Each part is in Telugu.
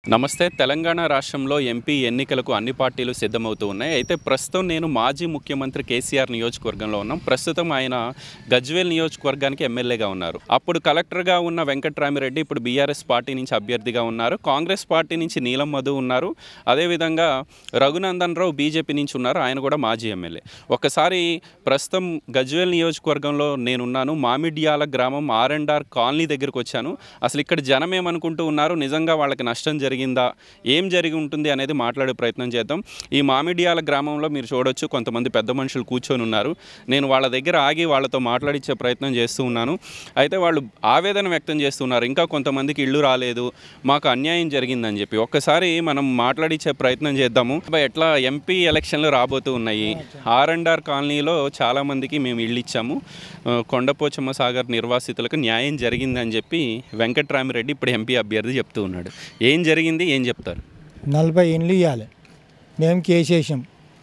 నమస్తే. తెలంగాణ రాష్ట్రంలో ఎంపీ ఎన్నికలకు అన్ని పార్టీలు సిద్ధమవుతూ ఉన్నాయి. అయితే ప్రస్తుతం నేను మాజీ ముఖ్యమంత్రి కేసీఆర్ నియోజకవర్గంలో ఉన్నాం. ప్రస్తుతం ఆయన గజ్వేల్ నియోజకవర్గానికి ఎమ్మెల్యేగా ఉన్నారు. అప్పుడు కలెక్టర్గా ఉన్న వెంకట్రామిరెడ్డి ఇప్పుడు బీఆర్ఎస్ పార్టీ నుంచి అభ్యర్థిగా ఉన్నారు. కాంగ్రెస్ పార్టీ నుంచి నీలం మధు ఉన్నారు. అదేవిధంగా రఘునందన్ రావు బీజేపీ నుంచి ఉన్నారు. ఆయన కూడా మాజీ ఎమ్మెల్యే. ఒకసారి ప్రస్తుతం గజ్వేల్ నియోజకవర్గంలో నేనున్నాను. మామిడ్యాల గ్రామం R&R కాలనీ దగ్గరకు వచ్చాను. అసలు ఇక్కడ జనం ఏమనుకుంటూ ఉన్నారు, నిజంగా వాళ్ళకి నష్టం జరిగిందా, ఏం జరిగి ఉంటుంది అనేది మాట్లాడే ప్రయత్నం చేద్దాం. ఈ మామిడియాల గ్రామంలో మీరు చూడొచ్చు, కొంతమంది పెద్ద మనుషులు కూర్చొని ఉన్నారు. నేను వాళ్ళ దగ్గర ఆగి వాళ్ళతో మాట్లాడించే ప్రయత్నం చేస్తూ ఉన్నాను. అయితే వాళ్ళు ఆవేదన వ్యక్తం చేస్తున్నారు, ఇంకా కొంతమందికి ఇళ్ళు రాలేదు, మాకు అన్యాయం జరిగిందని చెప్పి. ఒక్కసారి మనం మాట్లాడించే ప్రయత్నం చేద్దాము. ఎట్లా ఎంపీ ఎలక్షన్లు రాబోతూ ఉన్నాయి. R&R కాలనీలో చాలామందికి మేము ఇళ్ళు ఇచ్చాము, కొండపోచమ్మ సాగర్ నిర్వాసితులకు న్యాయం జరిగిందని చెప్పి వెంకట్రామిరెడ్డి ఇప్పుడు ఎంపీ అభ్యర్థి చెప్తూ ఉన్నాడు. ఏం జరిగింది, ఏం చెప్తారు? 40 ఇండ్లు ఇవ్వాలి. మేము కేసేసాం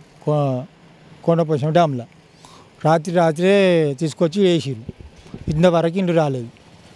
కొండపోసాం డ్యామ్లో. రాత్రే తీసుకొచ్చి వేసిరు. ఇంతవరకు ఇండ్లు రాలేదు.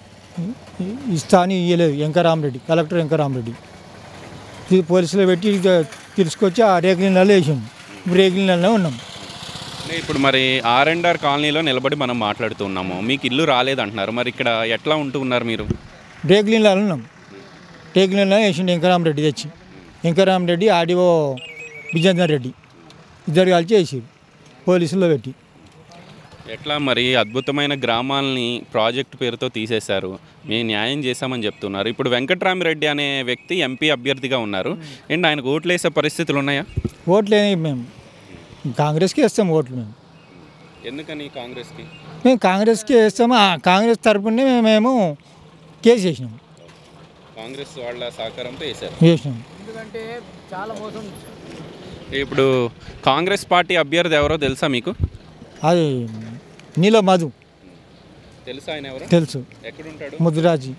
ఇస్తా అని ఇవ్వలేదు వెంకరామరెడ్డి, కలెక్టర్ వెంకరామరెడ్డి. పోలీసులో పెట్టి తీసుకొచ్చి ఆ రేకులిళ్ళలో వేసాం. రేకులిళ్ళలో ఉన్నాం. ఇప్పుడు మరి R&R కాలనీలో నిలబడి మనం మాట్లాడుతున్నాము. మీకు ఇల్లు రాలేదంటున్నారు, మరి ఇక్కడ ఎట్లా ఉంటూ ఉన్నారు మీరు? రేకులిళ్ళలో ఉన్నాం. రేకులిళ్ళలో వేసిండు వెంకరామరెడ్డి తెచ్చి. వెంకరామరెడ్డి ఆడిఓ విజేందర్ రెడ్డి ఇద్దరు కలిసి వేసారు పోలీసుల్లో పెట్టి. ఎట్లా మరి అద్భుతమైన గ్రామాలని ప్రాజెక్టు పేరుతో తీసేశారు, మేము న్యాయం చేశామని చెప్తున్నారు. ఇప్పుడు వెంకట్రామిరెడ్డి అనే వ్యక్తి ఎంపీ అభ్యర్థిగా ఉన్నారు. ఏంటి ఆయనకు ఓట్లు వేసే పరిస్థితులు ఉన్నాయా? ఓట్లేని మేము కాంగ్రెస్కి వేస్తాం ఓట్లు. మేము ఎందుకని కాంగ్రెస్కి? మేము కాంగ్రెస్కి వేస్తాము. కాంగ్రెస్ తరపునే మేము కేసు వేసినాం. కాంగ్రెస్ వాళ్ళ సహకారంతో వేశారు. ఎందుకంటే చాలా మోసం. ఇప్పుడు కాంగ్రెస్ పార్టీ అభ్యర్థి ఎవరో తెలుసా మీకు? అది నీలం మధు. తెలుసా ఆయన ఎవరో? తెలుసు. ఎక్కడుంటాడు? ముద్దురాజీ.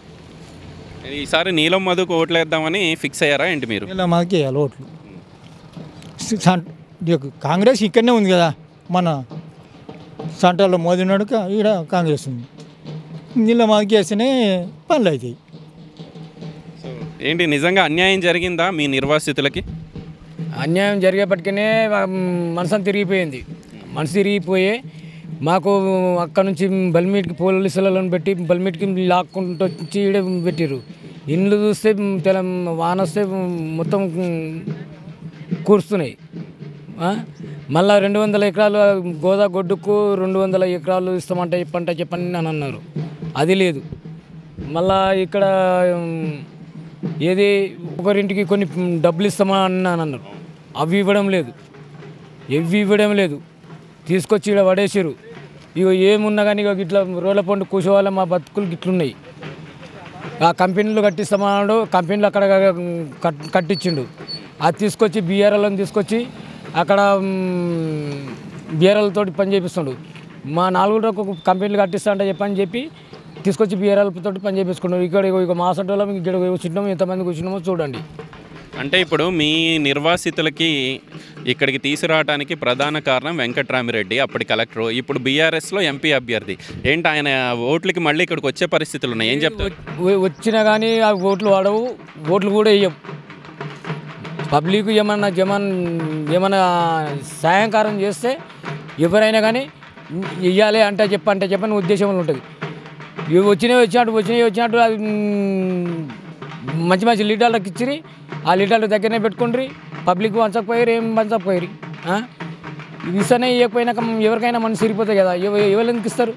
ఈసారి నీలం మధుకు ఓట్లు వేద్దామని ఫిక్స్ అయ్యారా ఏంటి మీరు? నీలం మధుకి వేయాలి ఓట్లు. కాంగ్రెస్ ఇక్కడనే ఉంది కదా, మన సెంట్రల్లో మోదీ ఉన్నాడు, ఈడ కాంగ్రెస్ ఉంది. నీలం మధుకి వేస్తేనే పనులు అవుతాయి. ఏంటి నిజంగా అన్యాయం జరిగిందా మీ నిర్వాసితులకి? అన్యాయం జరిగేపటికనే మనసు తిరిగిపోయింది. మనసు తిరిగిపోయి మాకు అక్కడ నుంచి బల్మీట్కి పోలీసులను పెట్టి బల్మీట్కి లాక్కుంటూ వచ్చి ఈడ పెట్టిర్రు. ఇండ్లు చూస్తే వాన వస్తే మొత్తం కూర్చున్నాయి. మళ్ళీ 200 ఎకరాలు గోదాగొడ్డుకు 200 ఎకరాలు ఇస్తామంటే చెప్పని అని అన్నారు. అది లేదు. మళ్ళా ఇక్కడ ఏది ఒకరింటికి కొన్ని డబ్బులు ఇస్తామని అన్నారు. అవి ఇవ్వడం లేదు. తీసుకొచ్చి ఇక్కడ పడేసారు. ఇక ఏమున్నా కానీ ఇక ఇట్లా రోడ్ల పండు కూర్చోవాల మా బతుకులు గిట్లున్నాయి. ఆ కంపెనీలు కట్టిస్తామన్నాడు, కంపెనీలు అక్కడ కట్టించిండు. అది తీసుకొచ్చి బీఆర్ఎల్ని తీసుకొచ్చి అక్కడ బీఆర్ఎల్తో పని చేపిస్తుండు. మా 4 కంపెనీలు కట్టిస్తా అంటే చెప్పి తీసుకొచ్చి బీఆర్ఎల్ తోటి పని చేపించుకున్నాం. ఇక మా సొంటలో ఇక్కడ కూర్చుంటాము, ఎంతమంది కూర్చున్నామో చూడండి. అంటే ఇప్పుడు మీ నిర్వాసితులకి ఇక్కడికి తీసుకురావడానికి ప్రధాన కారణం వెంకట్రామిరెడ్డి, అప్పటి కలెక్టర్, ఇప్పుడు బీఆర్ఎస్లో ఎంపీ అభ్యర్థి. ఏంటి ఆయన ఓట్లకి మళ్ళీ ఇక్కడికి వచ్చే పరిస్థితులు ఉన్నాయి, ఏం చెప్తారు? వచ్చినా కానీ ఆ ఓట్లు వాడవు, ఓట్లు కూడా వేయం. పబ్లిక్ ఏమన్నా సాయంకారం చేస్తే ఎవరైనా కానీ ఇవ్వాలి అంటే చెప్పని ఉద్దేశంలో ఉంటుంది. ఇవి వచ్చినట్టు అది మంచి లీటర్లకు ఇచ్చిరి. ఆ లీటర్లు దగ్గరనే పెట్టుకుండ్రి. పబ్లిక్ పంచకపోయారు, ఏం పంచకపోయారు. ఇస్తేనే ఇవ్వకపోయినాక ఎవరికైనా మనసు సిరిపోతాయి కదా, ఎవరు ఎందుకు ఇస్తారు?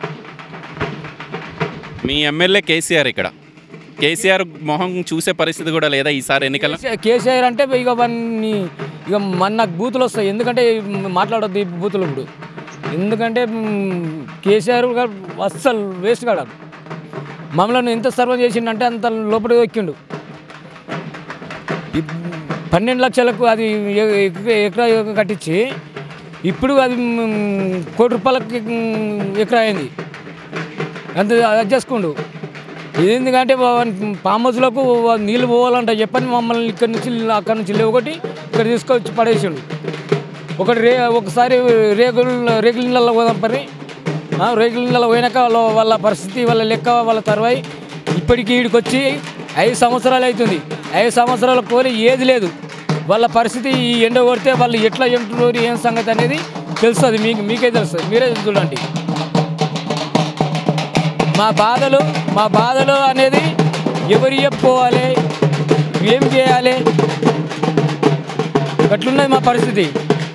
మీ ఎమ్మెల్యే కేసీఆర్, ఇక్కడ కేసీఆర్ మొహం చూసే పరిస్థితి కూడా లేదా ఈసారి ఎన్నికల్లో? కేసీఆర్ అంటే ఇక నాకు బూతులు వస్తాయి. ఎందుకంటే మాట్లాడొద్దు ఈ బూతులు ఇప్పుడు. ఎందుకంటే కేసీఆర్ అస్సలు వేస్ట్ కాడు. మమ్మల్ని ఎంత సర్వం చేసిండంటే అంత లోపలికి ఎక్కిండు. 12 లక్షలకు అది ఎకరా కట్టించి ఇప్పుడు అది ₹1 కోటి ఎకరా అయింది. అంత అది చేసుకుండు. ఎందుకంటే ఫామ్ హౌస్లకు నీళ్ళు పోవాలంట చెప్పని మమ్మల్ని అక్కడి నుంచి ఒకటి ఇక్కడ తీసుకొచ్చి పడేసాడు. ఒకసారి రేగుల పోదాం పని. రేగుల పోయినాక వాళ్ళ పరిస్థితి, వాళ్ళ లెక్క, వాళ్ళ తర్వాయి ఇప్పటికీ ఈడికి వచ్చి 5 సంవత్సరాలు అవుతుంది. 5 సంవత్సరాల కోరి ఏది లేదు. వాళ్ళ పరిస్థితి ఈ ఎండ కొడితే వాళ్ళు ఎట్లా ఎంటున్నారు ఏం సంగతి అనేది తెలుస్తుంది. మీకే తెలుస్తుంది, మీరే చూడండి. మా బాధలు అనేది ఎవరు చెప్పుకోవాలి, ఏం చేయాలి, అట్లున్నది మా పరిస్థితి.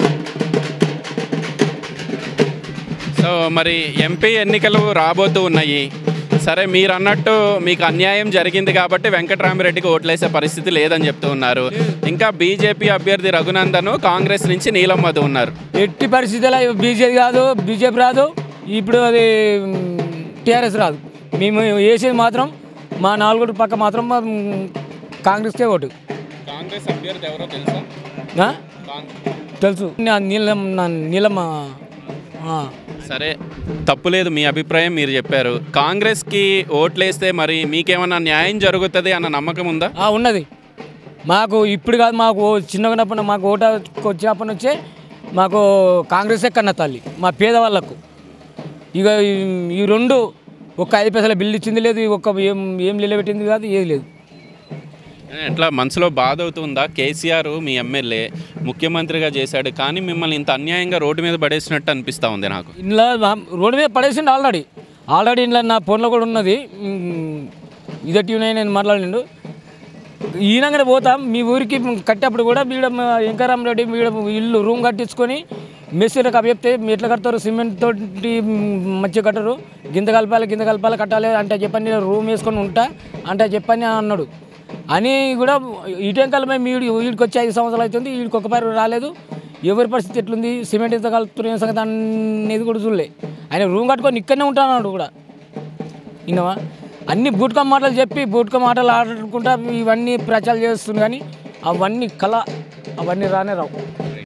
సో మరి ఎంపీ ఎన్నికలు రాబోతూ ఉన్నాయి. సరే, మీరు అన్నట్టు మీకు అన్యాయం జరిగింది కాబట్టి వెంకటరామిరెడ్డికి ఓట్లేసే పరిస్థితి లేదని చెప్తూ ఉన్నారు. ఇంకా బీజేపీ అభ్యర్థి రఘునందన్, కాంగ్రెస్ నుంచి నీలం మధు ఉన్నారు. ఎట్టి పరిస్థితుల్లో బీజేపీ రాదు, ఇప్పుడు అది టీఆర్ఎస్ రాదు. మేము వేసేది మాత్రం మా 4 పక్క మాత్రం కాంగ్రెస్కే ఓటు. కాంగ్రెస్ అభ్యర్థి ఎవరో తెలుసా? తెలుసు, నీలమ్మ. సరే, తప్పులేదు, మీ అభిప్రాయం మీరు చెప్పారు. కాంగ్రెస్కి ఓట్లేస్తే మరి మీకేమన్నా న్యాయం జరుగుతుంది అన్న నమ్మకం ఉందా? ఉన్నది. మాకు ఇప్పుడు కాదు, మాకు చిన్నగా ఉన్నప్పుడు మాకు ఓటు వచ్చినప్పటి నుంచే మాకు కాంగ్రెసే కన్న తల్లి మా పేదవాళ్ళకు. ఇక ఈ 2 ఒక్క 5 పైసల బిల్లు ఇచ్చింది లేదు, ఒక్క ఏం నిలబెట్టింది కాదు, ఏది లేదు. ఎట్లా మనసులో బాధ అవుతుందా? కేసీఆర్ మీ ఎమ్మెల్యే ముఖ్యమంత్రిగా చేశాడు, కానీ మిమ్మల్ని ఇంత అన్యాయంగా రోడ్డు మీద పడేసినట్టు అనిపిస్తూ ఉంది నాకు. ఇంట్లో రోడ్డు మీద పడేసిండు ఆల్రెడీ ఇంట్లో నా ఫోన్లో కూడా ఉన్నది. ఇదే టీవీ నేను మాట్లాడిండు. ఈయనగానే పోతాం మీ ఊరికి కట్టేప్పుడు కూడా వీడ వెంకటరామిరెడ్డి వీడ ఇల్లు రూమ్ కట్టించుకొని మేస్త్రీలకు అప్పచెప్తే ఎట్లా కడతారు, సిమెంట్ తోటి మంచిగా కట్టరు, గింత కలపాలి కట్టాలి అంటే చెప్పని రూమ్ వేసుకొని ఉంటా అంటే చెప్పని అన్నాడు. అని కూడా ఇటెంకాలమే వీడికి వచ్చి 5 సంవత్సరాలు అవుతుంది, వీడికి ఒక్కపారి రాలేదు. ఎవరి పరిస్థితి ఎట్లుంది, సిమెంట్ ఎంత కలుపుతున్న సంగతి అనేది కూడా చూడలే. ఆయన రూమ్ కట్టుకొని ఇక్కడనే ఉంటాడు కూడా. విన్నావా? అన్ని బూట్కా మాటలు చెప్పి బూట్కా మాటలు ఆడుకుంటా ఇవన్నీ ప్రచారం చేస్తుంది, కానీ అవన్నీ అవన్నీ రానే రావు.